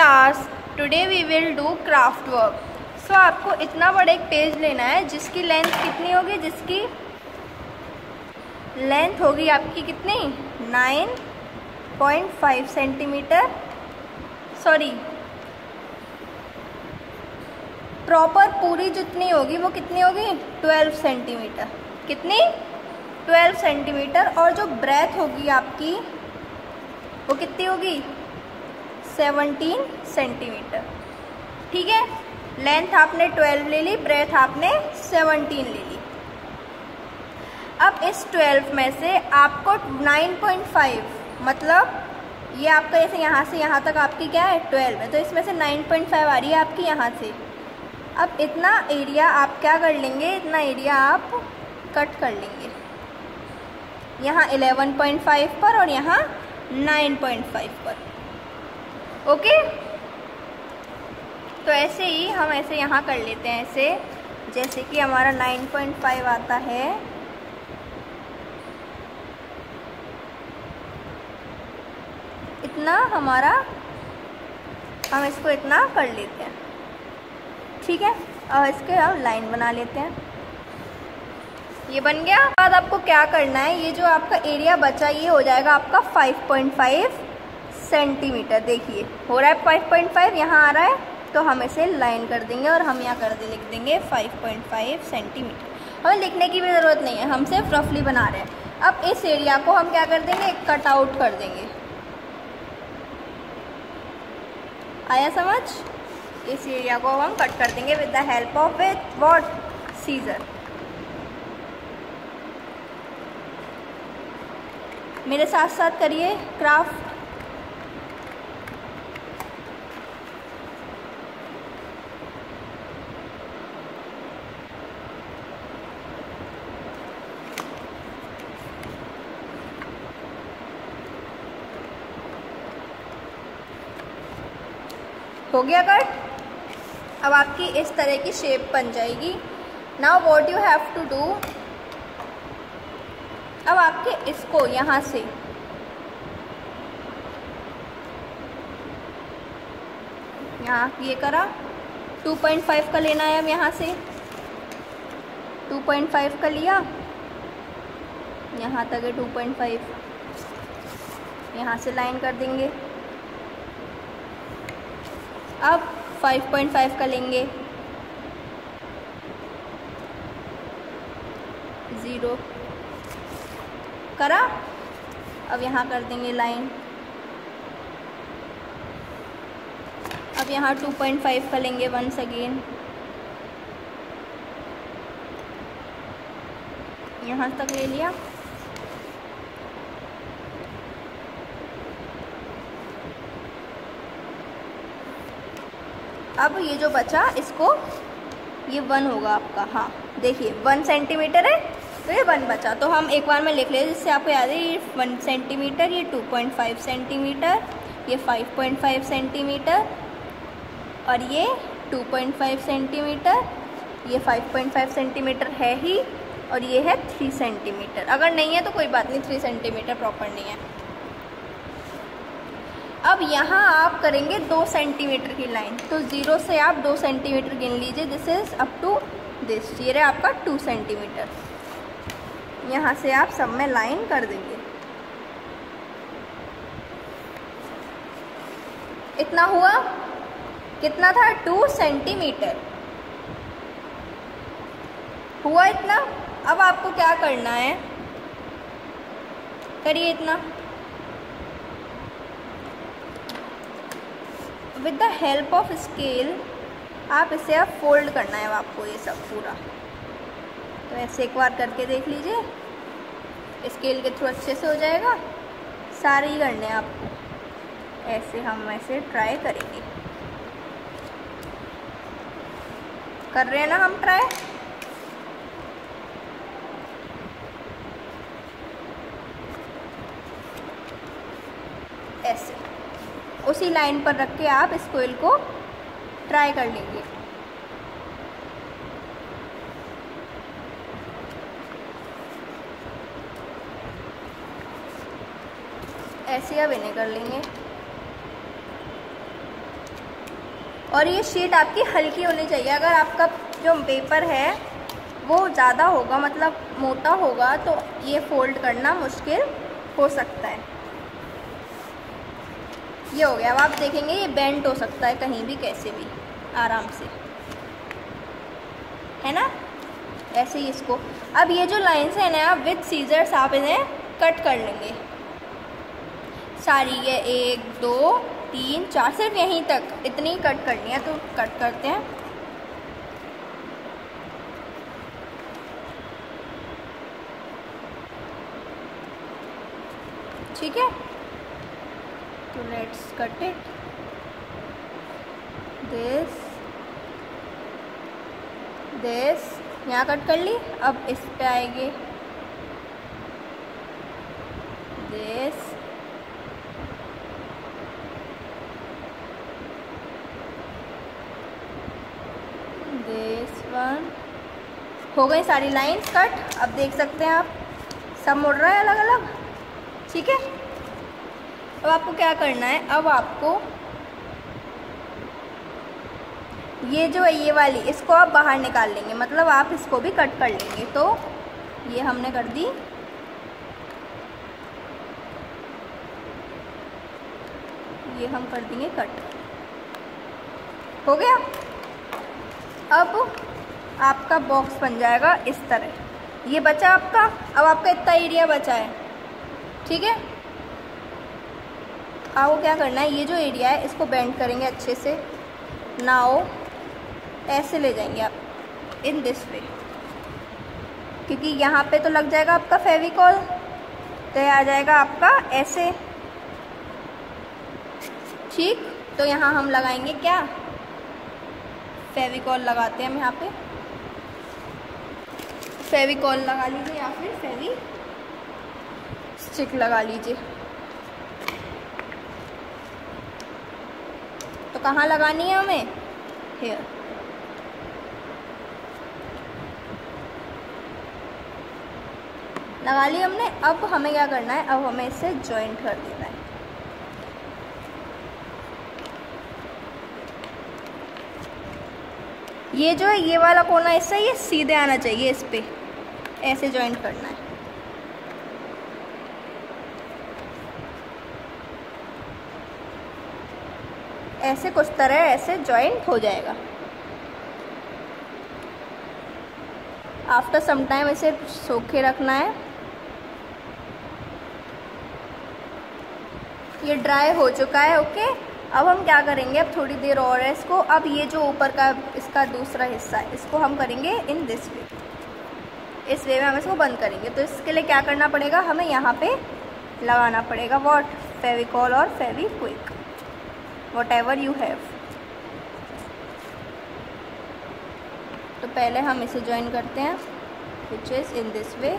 Class, today we will do craft work. So आपको इतना बड़ा एक पेज लेना है जिसकी लेंथ कितनी होगी, जिसकी लेंथ होगी आपकी कितनी 9.5 सेंटीमीटर, सॉरी प्रॉपर पूरी जितनी होगी वो कितनी होगी 12 सेंटीमीटर। कितनी 12 सेंटीमीटर। और जो ब्रेथ होगी आपकी वो कितनी होगी 17 सेंटीमीटर। ठीक है, लेंथ आपने 12 ले ली, ब्रेथ आपने 17 ले ली। अब इस 12 में से आपको 9.5 मतलब ये आपका जैसे यहाँ से यहाँ तक आपकी क्या है 12 है, तो इसमें से 9.5 आ रही है आपकी यहाँ से। अब इतना एरिया आप क्या कर लेंगे, इतना एरिया आप कट कर लेंगे यहाँ 11.5 पर और यहाँ 9.5 पर। ओके, तो ऐसे ही हम ऐसे यहाँ कर लेते हैं, ऐसे जैसे कि हमारा 9.5 आता है, इतना हमारा हम इसको इतना कर लेते हैं। ठीक है, और इसके हम लाइन बना लेते हैं। ये बन गया। बाद आपको क्या करना है, ये जो आपका एरिया बचा ये हो जाएगा आपका 5.5 सेंटीमीटर। देखिए हो रहा है 5.5, यहाँ आ रहा है, तो हम इसे लाइन कर देंगे और हम यहाँ लिख देंगे 5.5 सेंटीमीटर। हमें लिखने की भी ज़रूरत नहीं है, हम सिर्फ रफली बना रहे हैं। अब इस एरिया को हम क्या कर देंगे, कट आउट कर देंगे। आया समझ? इस एरिया को हम कट कर देंगे with the help of with what, scissor. मेरे साथ साथ करिए क्राफ्ट। हो गया कट। अब आपकी इस तरह की शेप बन जाएगी। Now what you have to do, अब आपके इसको यहाँ से यहाँ ये करा 2.5 का लेना है। अब यहाँ से 2.5 का लिया, यहाँ तक है 2.5, यहाँ से लाइन कर देंगे। अब 5.5 का लेंगे, 0 करा। अब यहाँ कर देंगे लाइन। अब यहाँ 2.5 का लेंगे वंस अगेन, यहाँ तक ले लिया। अब ये जो बचा इसको, ये 1 होगा आपका। हाँ देखिए 1 सेंटीमीटर है, तो ये 1 बचा, तो हम एक बार में लिख ले जिससे आपको याद है। ये 1 सेंटीमीटर, ये 2.5 सेंटीमीटर, ये 5.5 सेंटीमीटर, और ये 2.5 सेंटीमीटर, ये 5.5 सेंटीमीटर है ही, और ये है 3 सेंटीमीटर। अगर नहीं है तो कोई बात नहीं, 3 सेंटीमीटर प्रॉपर नहीं है। अब यहाँ आप करेंगे 2 सेंटीमीटर की लाइन, तो 0 से आप 2 सेंटीमीटर गिन लीजिए। This is up to this, ये रहा आपका 2 सेंटीमीटर। यहाँ से आप सब में लाइन कर देंगे। इतना हुआ, कितना था 2 सेंटीमीटर हुआ इतना। अब आपको क्या करना है, करिए इतना। With the help of scale आप इसे अब फोल्ड करना है आपको, ये सब पूरा। तो ऐसे एक बार करके देख लीजिए, स्केल के थ्रू अच्छे से हो जाएगा। सारे ही करने हैं आपको, ऐसे हम ऐसे ट्राई करेंगे। कर रहे हैं ना हम ट्राई। ऐसे उसी लाइन पर रख के आप इस कोयल को ट्राई कर लेंगे। ऐसे अब इन्हें कर लेंगे। और ये शीट आपकी हल्की होनी चाहिए। अगर आपका जो पेपर है वो ज़्यादा होगा, मतलब मोटा होगा, तो ये फोल्ड करना मुश्किल हो सकता है। ये हो गया। अब आप देखेंगे ये बेंट हो सकता है कहीं भी, कैसे भी, आराम से, है ना। ऐसे ही इसको, अब ये जो लाइन्स है ना, आप विद सीजर्स आप इन्हें कट कर लेंगे सारी। ये 1 2 3 4 सिर्फ यहीं तक इतनी कट करनी है, तो कट करते हैं। ठीक है, तो लेट्स कट इट दिस यहाँ कट कर ली। अब इस पे आएंगे दिस, वन। हो गई सारी लाइंस कट। अब देख सकते हैं आप सब मुड़ रहा है अलग अलग। ठीक है, अब आपको क्या करना है, अब आपको ये जो है ये वाली, इसको आप बाहर निकाल लेंगे, मतलब आप इसको भी कट कर लेंगे। तो ये हमने कर दी, ये हम कर देंगे कट। हो गया। अब आपका बॉक्स बन जाएगा इस तरह। ये बचा आपका, अब आपका इतना एरिया बचा है। ठीक है, आपको क्या करना है, ये जो एरिया है इसको बेंड करेंगे अच्छे से। नाउ ऐसे ले जाएंगे आप इन दिस वे, क्योंकि यहाँ पे तो लग जाएगा आपका फेविकॉल, तो ये आ जाएगा आपका ऐसे। ठीक, तो यहाँ हम लगाएंगे क्या, फेविकॉल लगाते हैं हम यहाँ पे। फेविकॉल लगा लीजिए या फिर फेवी स्टिक लगा लीजिए। तो कहाँ लगानी है हमें, हेयर। लगा ली हमने। अब हमें क्या करना है, अब हमें इसे जॉइंट कर देना है। ये जो है ये वाला कोना इससे ये सीधे आना चाहिए, इस पे ऐसे जॉइंट करना है। ऐसे कुछ तरह ऐसे जॉइंट हो जाएगा। आफ्टर सम टाइम इसे सूखे रखना है। ये ड्राई हो चुका है। ओके, अब हम क्या करेंगे, अब थोड़ी देर और है इसको। अब ये जो ऊपर का इसका दूसरा हिस्सा है, इसको हम करेंगे इन दिस वे। इस वे में हम इसको बंद करेंगे। तो इसके लिए क्या करना पड़ेगा, हमें यहाँ पे लगाना पड़ेगा व्हाट, फेविकॉल और Fevikwik, whatever you have. तो पहले हम इसे ज्वाइन करते हैं, विच इज़ इन दिस वे।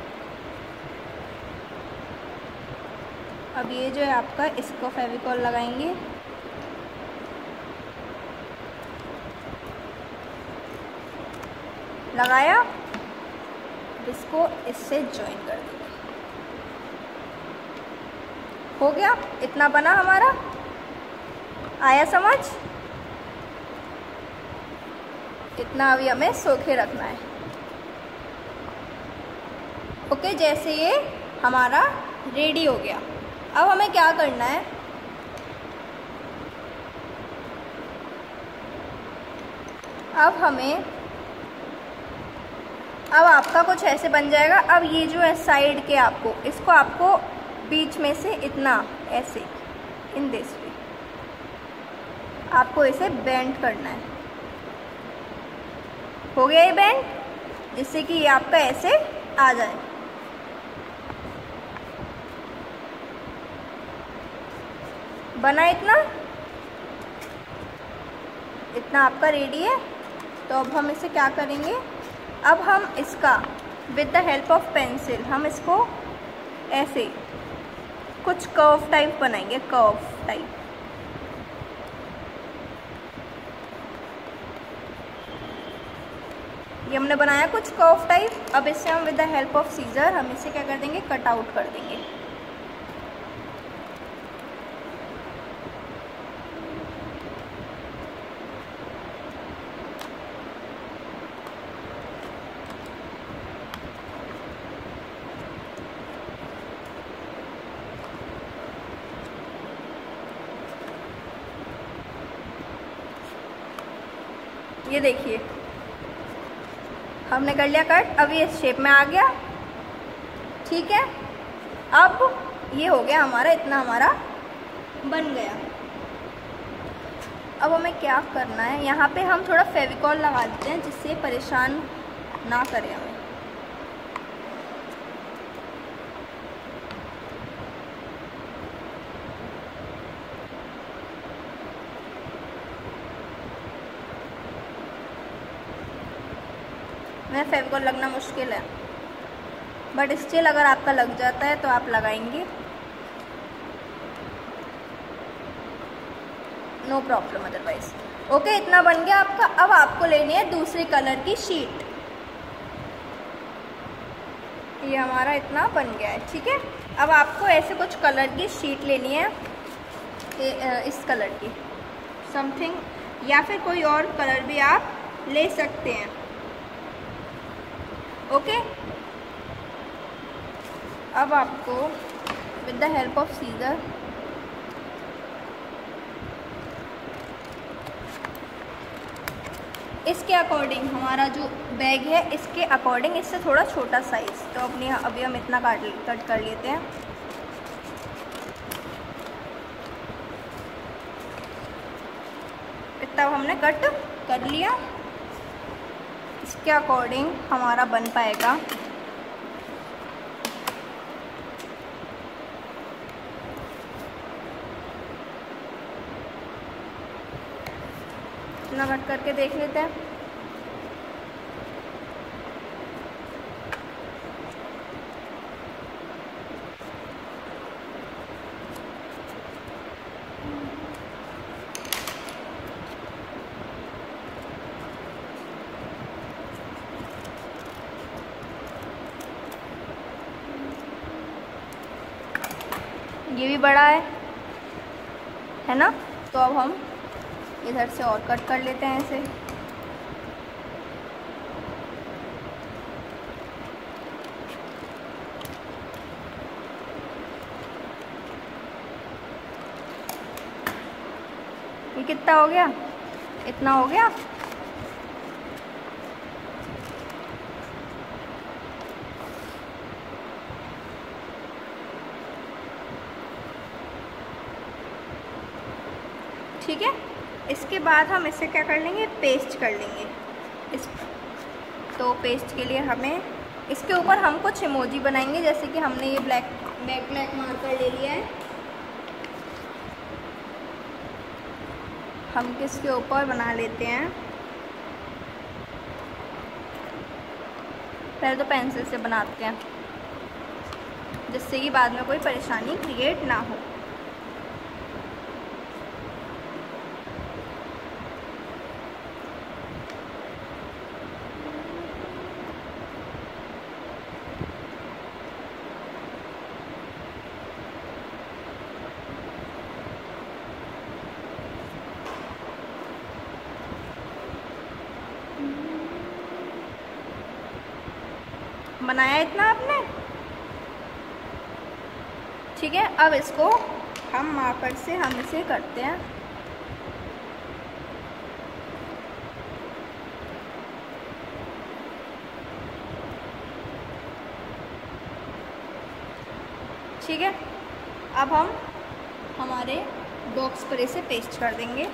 अब ये जो है आपका, इसको फेविकॉल लगाएंगे। लगाया, इसको इससे ज्वाइन कर देंगे। हो गया, इतना बना हमारा। आया समझ? इतना अभी हमें सूखे रखना है। ओके, जैसे ये हमारा रेडी हो गया। अब हमें क्या करना है, अब आपका कुछ ऐसे बन जाएगा। अब ये जो है साइड के आपको, इसको आपको बीच में से इतना ऐसे इन दिस वे आपको इसे बेंड करना है। हो गया ये बेंड, जिससे कि ये आपका ऐसे आ जाए। बना इतना आपका रेडी है। तो अब हम इसे क्या करेंगे, अब हम इसका with the help of pencil हम इसको ऐसे कुछ कर्व टाइप बनाएंगे, कर्व टाइप। ये हमने बनाया कुछ कर्व टाइप। अब इससे हम with the help of scissor हम इसे क्या कर देंगे, कट आउट कर देंगे। ये देखिए हमने कर लिया कट, अब ये शेप में आ गया। ठीक है, अब ये हो गया हमारा, इतना हमारा बन गया। अब हमें क्या करना है, यहाँ पे हम थोड़ा फेविकॉल लगा देते हैं जिससे परेशान ना करे हमें। मैं फेविकॉल लगना मुश्किल है, बट स्टिल अगर आपका लग जाता है तो आप लगाएंगे, नो प्रॉब्लम अदरवाइज। ओके, इतना बन गया आपका। अब आपको लेनी है दूसरे कलर की शीट। ये हमारा इतना बन गया है। ठीक है, अब आपको ऐसे कुछ कलर की शीट लेनी है, इस कलर की समथिंग, या फिर कोई और कलर भी आप ले सकते हैं। ओके, अब आपको with the help of scissor इसके अकॉर्डिंग, हमारा जो बैग है इसके अकॉर्डिंग इससे थोड़ा छोटा साइज़, तो अभी हम इतना कट कर लेते हैं। इतना हमने कट कर लिया, इसके अकॉर्डिंग हमारा बन पाएगा। इतना कट करके देख लेते हैं। ये भी बड़ा है ना, तो अब हम इधर से और कट कर लेते हैं इसे। ये कितना हो गया, इतना हो गया। ठीक है, इसके बाद हम इसे क्या कर लेंगे, पेस्ट कर लेंगे इस। तो पेस्ट के लिए हमें इसके ऊपर हम कुछ इमोजी बनाएंगे, जैसे कि हमने ये ब्लैक मार्कर ले लिया है, हम किसके ऊपर बना लेते हैं। पहले तो पेंसिल से बनाते हैं, जिससे कि बाद में कोई परेशानी क्रिएट ना हो। बनाया इतना आपने, ठीक है। अब इसको हम मार्कर से हम इसे करते हैं, ठीक है। अब हम हमारे बॉक्स पर इसे पेस्ट कर देंगे।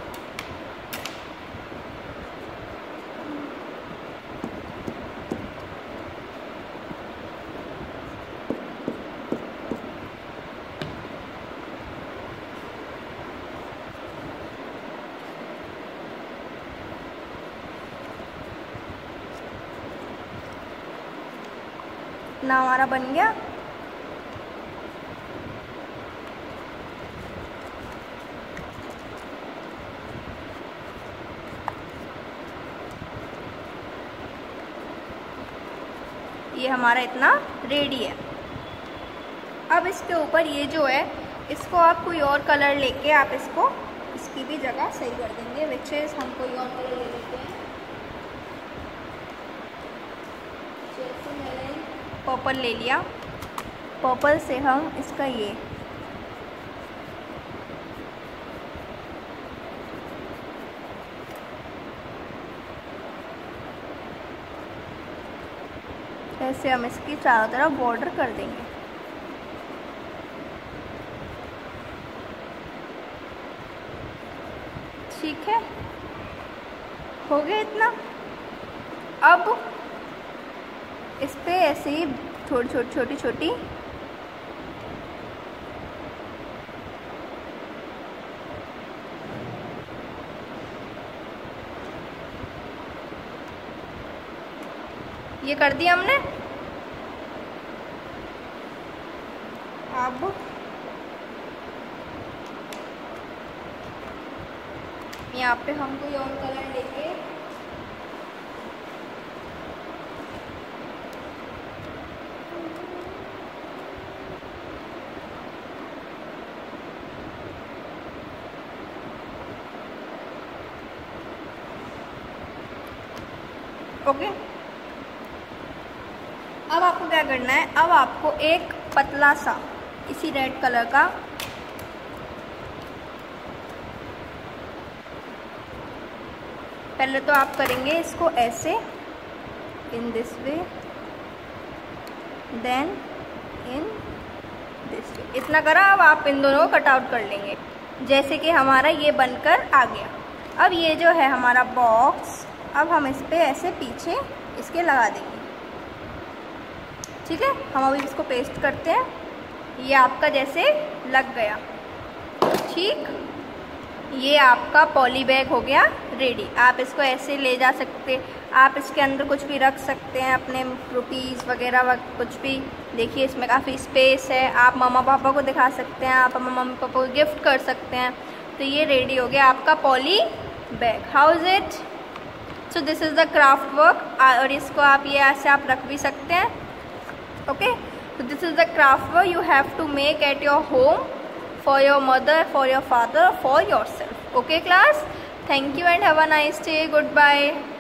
ना हमारा बन गया। ये हमारा इतना रेडी है। अब इसके ऊपर ये जो है, इसको आप कोई और कलर लेके आप इसको, इसकी भी जगह सही कर देंगे। विच इज हम कोई और कलर ले लेते हैं, जैसे मैंने पर्पल ले लिया। पर्पल से हम इसका ये ऐसे हम इसकी चारों तरफ बॉर्डर कर देंगे। ठीक है, हो गया इतना। अब इस पे ऐसे ही छोटी छोटी ये कर दिया हमने। अब यहाँ पे हम कोई और कलर लेंगे। ओके, अब आपको क्या करना है, अब आपको एक पतला सा इसी रेड कलर का पहले तो आप करेंगे इसको ऐसे, in this way, then in this way. इतना करा, अब आप इन दोनों को कट आउट कर लेंगे। जैसे कि हमारा ये बनकर आ गया। अब ये जो है हमारा बॉक्स, अब हम इस पे ऐसे पीछे इसके लगा देंगे। ठीक है, हम अभी इसको पेस्ट करते हैं। ये आपका जैसे लग गया। ठीक, ये आपका पॉली बैग हो गया रेडी। आप इसको ऐसे ले जा सकते, आप इसके अंदर कुछ भी रख सकते हैं, अपने रुपीज़ वगैरह कुछ भी। देखिए इसमें काफ़ी स्पेस है। आप मम्मा पापा को दिखा सकते हैं, आप मम्मी पापा को गिफ्ट कर सकते हैं। तो ये रेडी हो गया आपका poly bag. How is it? So this is the craft work. और इसको आप ये ऐसे आप रख भी सकते हैं। Okay, so this is the craft work you have to make at your home for your mother, for your father, for yourself. Okay class, thank you and have a nice day. Goodbye.